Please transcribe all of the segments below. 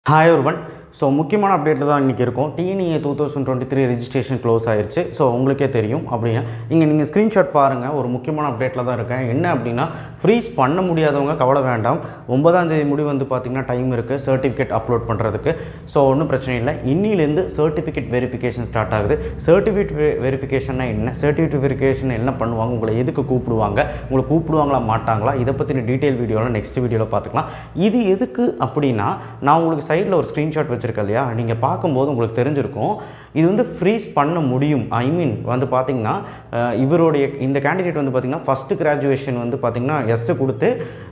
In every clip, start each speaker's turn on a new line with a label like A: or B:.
A: Hi everyone. So முக்கியமான அப்டேட்டில் தான் இன்றைக்கி இருக்கும். டிஎன்இஏ 2023 ரெஜிஸ்ட்ரேஷன் க்ளோஸ் ஆயிடுச்சு. ஸோ உங்களுக்கே தெரியும் அப்படின்னா இங்கே நீங்கள் ஸ்க்ரீன்ஷாட் பாருங்கள். ஒரு முக்கியமான அப்டேட்டில் தான் இருக்கேன். என்ன அப்படின்னா ஃப்ரீஸ் பண்ண முடியாதவங்க கவலை வேண்டாம். 9ஆம் தேதி முடிவு வந்து பார்த்திங்கன்னா டைம் இருக்குது சர்டிஃபிகேட் அப்லோட் பண்ணுறதுக்கு. ஸோ ஒன்றும் பிரச்சனை இல்லை. இன்னிலேருந்து சர்டிஃபிகேட் வெரிஃபிகேஷன் ஸ்டார்ட் ஆகுது. சர்டிஃபிகேட் வெரிஃபிகேஷன்னா என்ன, சர்டிஃபிகேட் வெரிஃபிகேஷன் என்ன பண்ணுவாங்க, உங்களை எதுக்கு கூப்பிடுவாங்க, உங்களை கூப்பிடுவாங்களா மாட்டாங்களா, இதை பற்றின டீட்டெயில் வீடியோவில் நெக்ஸ்ட் வீடியோவில் பார்த்துக்கலாம். இது எதுக்கு அப்படின்னா நான் உங்களுக்கு சைடில் ஒரு ஸ்க்ரீன்ஷாட் வச்சுருக்கேன் இல்லையா, நீங்கள் பார்க்கும்போது உங்களுக்கு தெரிஞ்சிருக்கும் இது வந்து ஃப்ரீஸ் பண்ண முடியும். ஐ மீன் வந்து பார்த்திங்கன்னா இவருடைய இந்த கேண்டிடேட் வந்து பார்த்திங்கன்னா ஃபஸ்ட்டு கிராஜுவேஷன் வந்து பார்த்திங்கன்னா எஸ்ஸு கொடுத்து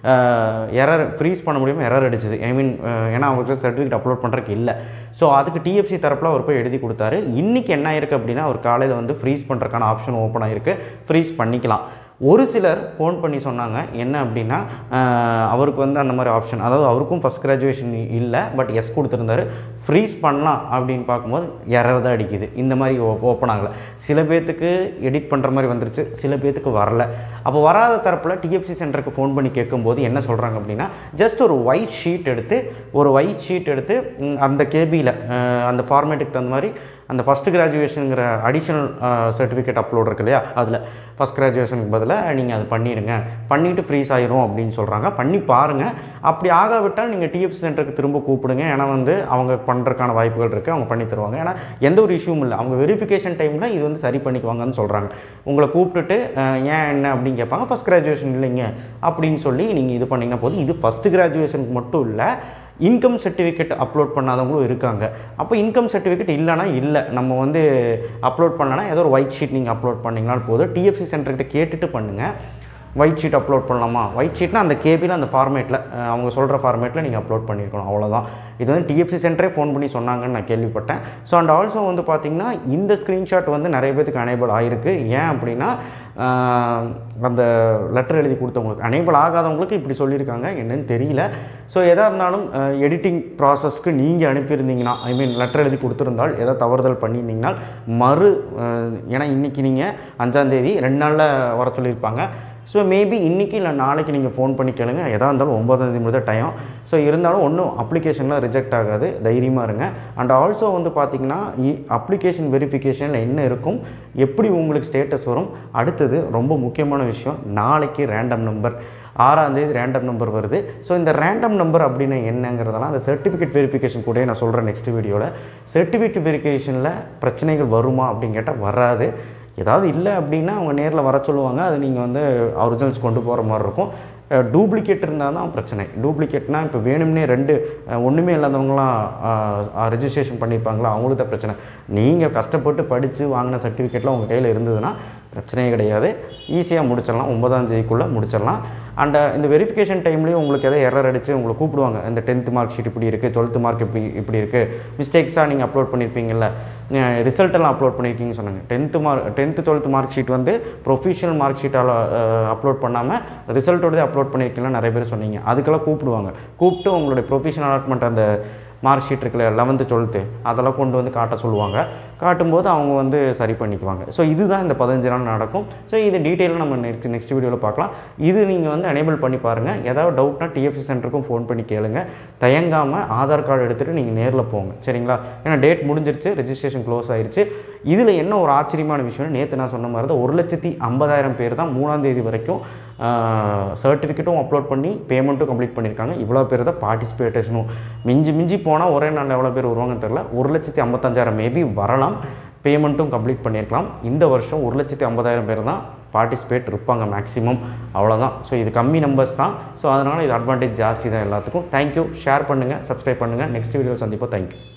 A: எரர் ஃப்ரீஸ் பண்ண முடியுமா எரர் அடிச்சது. ஐ மீன் ஏன்னா அவங்களுக்கு சர்டிஃபிகேட் அப்லோட் பண்ணுறதுக்கு இல்லை. ஸோ அதுக்கு டிஎஃப்சி தரப்பில் அவர் போய் எழுதி கொடுத்தாரு. இன்றைக்கி என்ன ஆயிருக்கு அப்படின்னா அவர் காலையில் வந்து ஃப்ரீஸ் பண்ணுறதுக்கான ஆப்ஷன் ஓப்பன் ஆகிருக்கு. ஃப்ரீஸ் பண்ணிக்கலாம். ஒரு சிலர் ஃபோன் பண்ணி சொன்னாங்க என்ன அப்படின்னா அவருக்கு வந்து அந்த மாதிரி ஆப்ஷன், அதாவது அவருக்கும் ஃபஸ்ட் கிராஜுவேஷன் இல்லை பட் எஸ் கொடுத்துருந்தாரு, ஃப்ரீஸ் பண்ணலாம் அப்படின்னு பார்க்கும்போது எரர் தான் அடிக்குது. இந்த மாதிரி ஓப்பன் ஆகலை. சில பேர்த்துக்கு எடிட் பண்ணுற மாதிரி வந்துருச்சு, சில பேர்த்துக்கு வரல. அப்போ வராத தரப்பில் டிஎஃப்சி சென்டருக்கு ஃபோன் பண்ணி கேட்கும்போது என்ன சொல்கிறாங்க அப்படின்னா ஜஸ்ட் ஒரு ஒயிட் ஷீட் எடுத்து அந்த கேபியில் அந்த ஃபார்மேட்டுக்கு தகுந்த மாதிரி அந்த ஃபஸ்ட்டு கிராஜுவேஷனுங்கிற அடிஷ்னல் சர்டிஃபிகேட் அப்லோட் இருக்கு இல்லையா, அதில் ஃபஸ்ட் கிராஜுவேஷனுக்கு பதிலாக நீங்கள் அது பண்ணிடுங்க, பண்ணிவிட்டு ஃப்ரீஸ் ஆயிரும் அப்படின்னு சொல்கிறாங்க. பண்ணி பாருங்கள். அப்படி ஆகாவிட்டால் நீங்கள் டிஎஃப்சி சென்டருக்கு திரும்ப கூப்பிடுங்க. ஏன்னா வந்து அவங்க பண்ணுறதுக்கான வாய்ப்புகள் இருக்குது, அவங்க பண்ணி தருவாங்க. ஏன்னா எந்த ஒரு இஷ்யூவும் இல்லை. அவங்க வெரிஃபிகேஷன் டைமில் இது வந்து சரி பண்ணிக்குவாங்கன்னு சொல்கிறாங்க. உங்களை கூப்பிட்டுட்டு ஏன் என்ன அப்படின்னு கேட்பாங்க. ஃபஸ்ட் கிராஜுவேஷன் இல்லைங்க அப்படின்னு சொல்லி நீங்கள் இது பண்ணிங்கன்னா போதும். இது ஃபஸ்ட்டு கிராஜுவேஷனுக்கு மட்டும் இல்லை, இன்கம் சர்டிஃபிகேட் அப்லோட் பண்ணாதவங்களும் இருக்காங்க. அப்போ இன்கம் சர்டிஃபிகேட் இல்லைனா இல்லை, நம்ம வந்து அப்லோட் பண்ணலன்னா ஏதோ ஒரு ஒயிட் ஷீட் நீங்கள் அப்லோட் பண்ணிங்கனாலும் போதும். டிஎஃப்சி சென்டர்கிட்ட கேட்டுட்டு பண்ணுங்கள். ஒயிட் ஷீட் அப்லோட் பண்ணலாமா, ஒயிட் ஷீட்னா அந்த கேபியில் அந்த ஃபார்மேட்டில் அவங்க சொல்கிற ஃபார்மேட்டில் நீங்கள் அப்லோட் பண்ணியிருக்கணும், அவ்வளோதான். இது வந்து டிஎஃப்சி சென்டரே ஃபோன் பண்ணி சொன்னாங்கன்னு நான் கேள்விப்பட்டேன். ஸோ அண்ட் ஆல்சோ வந்து பார்த்திங்கன்னா இந்த ஸ்க்ரீன்ஷாட் வந்து நிறைய பேருக்கு அனேபிள் ஆகிருக்கு. ஏன் அப்படின்னா அந்த லெட்டர் எழுதி கொடுத்தவங்களுக்கு, அனேபிள் ஆகாதவங்களுக்கு இப்படி சொல்லியிருக்காங்க, என்னன்னு தெரியல. ஸோ எதாக இருந்தாலும் எடிட்டிங் ப்ராசஸ்க்கு நீங்கள் அனுப்பியிருந்தீங்கன்னா, ஐ மீன் லெட்டர் எழுதி கொடுத்துருந்தால் ஏதாவது தவறுதல் பண்ணியிருந்தீங்கன்னா ஏன்னா இன்றைக்கி நீங்கள் 5ஆம் தேதி 2 நாளில் வர சொல்லியிருப்பாங்க. ஸோ மேபி இன்றைக்கி இல்லை நாளைக்கு நீங்கள் ஃபோன் பண்ணி கேளுங்க. எதாக இருந்தாலும் 9ஆம் தேதி தான் டைம். ஸோ இருந்தாலும் ஒன்றும் அப்ளிகேஷன்லாம் ரிஜெக்ட் ஆகாது, தைரியமாக இருங்க. அண்ட் ஆல்சோ வந்து பார்த்திங்கன்னா அப்ளிகேஷன் வெரிஃபிகேஷனில் என்ன இருக்கும், எப்படி உங்களுக்கு ஸ்டேட்டஸ் வரும். அடுத்தது ரொம்ப முக்கியமான விஷயம், நாளைக்கு ரேண்டம் நம்பர் 6ஆம் தேதி ரேண்டம் நம்பர் வருது. ஸோ இந்த ரேண்டம் நம்பர் அப்படின்னா என்னங்கிறதெல்லாம் அந்த சர்டிஃபிகேட் வெரிஃபிகேஷன் கூட நான் சொல்கிறேன் நெக்ஸ்ட் வீடியோவில். சர்டிஃபிகேட் வெரிஃபிகேஷனில் பிரச்சனைகள் வருமா அப்படின்னு கேட்டால் வராது. ஏதாவது இல்லை அப்படின்னா அவங்க நேரில் வர சொல்லுவாங்க. அது நீங்கள் வந்து ஒரிஜினல்ஸ் கொண்டு போகிற மாதிரி இருக்கும். டூப்ளிகேட் இருந்தால் தான் பிரச்சனை. டூப்ளிகேட்னால் இப்போ வேணும்னே ஒன்றுமே இல்லாதவங்களாம் ரெஜிஸ்ட்ரேஷன் பண்ணியிருப்பாங்களா, அவங்களுக்கு தான் பிரச்சனை. நீங்கள் கஷ்டப்பட்டு படித்து வாங்கின சர்டிஃபிகேட்லாம் உங்கள் கையில் இருந்ததுன்னா பிரச்சனையே கிடையாது, ஈஸியாக முடிச்சிடலாம். 9ஆம் தேதிக்குள்ளே முடிச்சிடலாம். அண்ட் இந்த வெரிஃபிகேஷன் டைம்லேயும் உங்களுக்கு எதாவது எரர் அடித்து உங்களை கூப்பிடுவாங்க. இந்த 10th மார்க் ஷீட் இப்படி இருக்குது, 12th மார்க் இப்படி இருக்குது, மிஸ்டேக்ஸாக நீங்கள் அப்லோட் பண்ணியிருப்பீங்கள்ல, ரிசல்ட்டெல்லாம் அப்லோட் பண்ணியிருக்கீங்கன்னு சொன்னாங்க. 10th 12th மார்க் ஷீட் வந்து ப்ரொஃபஷனல் மார்க் ஷீட்டால் அப்லோட் பண்ணாமல் ரிசல்ட்டோடதே அப்லோட் பண்ணியிருக்கீங்களா நிறைய பேர் சொன்னீங்க. அதுக்கெல்லாம் கூப்பிட்டு உங்களுடைய ப்ரொஃபஷனல் அலாட்மெண்ட் அந்த மார்க் ஷீட் இருக்குல்ல 11th 12th அதெல்லாம் கொண்டு வந்து காட்ட சொல்லுவாங்க. காட்டும்போது அவங்க வந்து சரி பண்ணிக்குவாங்க. ஸோ இதுதான் இந்த 15 நாள் நடக்கும். ஸோ இது டீட்டெயிலாக நம்ம நெக்ஸ்ட் வீடியோவில் பார்க்கலாம். இது நீங்கள் வந்து எனேபிள் பண்ணி பாருங்கள். ஏதாவது டவுட்னா டிஎஃப்சி சென்டருக்கும் ஃபோன் பண்ணி கேளுங்க. தயங்காமல் ஆதார் கார்டு எடுத்துகிட்டு நீங்கள் நேரில் போங்க, சரிங்களா? ஏன்னா டேட் முடிஞ்சிருச்சு, ரெஜிஸ்ட்ரேஷன் க்ளோஸ் ஆயிடுச்சு. இதில் என்ன ஒரு ஆச்சரியமான விஷயம், நேற்று நான் சொன்ன மாதிரி தான் 1,50,000 பேர் தான் 3ஆம் தேதி வரைக்கும் சர்டிஃபிகேட்டும் அப்லோட் பண்ணி பேமெண்ட்டும் கம்ப்ளீட் பண்ணியிருக்காங்க. இவ்வளோ பேர் தான் பார்ட்டிசிபேட்டேஷனும். மிஞ்சி போனால் ஒரே நாளில் எவ்வளோ பேர் வருவாங்கன்னு தெரியல. 1,55,000 மேபி வரலாம், பேமெண்ட்டும் கம்ப்ளீட் பண்ணியிருக்கலாம். இந்த வருஷம் 1,50,000 பேர் தான் பார்ட்டிசிபேட் இருப்பாங்க மேக்ஸிமம், அவ்வளோதான். ஸோ இது கம்மி நம்பர்ஸ் தான். ஸோ அதனால் இது அட்வான்டேஜ் ஜாஸ்தி தான் எல்லாத்துக்கும். தேங்க்யூ. ஷேர் பண்ணுங்கள், சப்ஸ்கிரைப் பண்ணுங்கள். நெக்ஸ்ட் வீடியோ சந்திப்போம். தேங்க்யூ.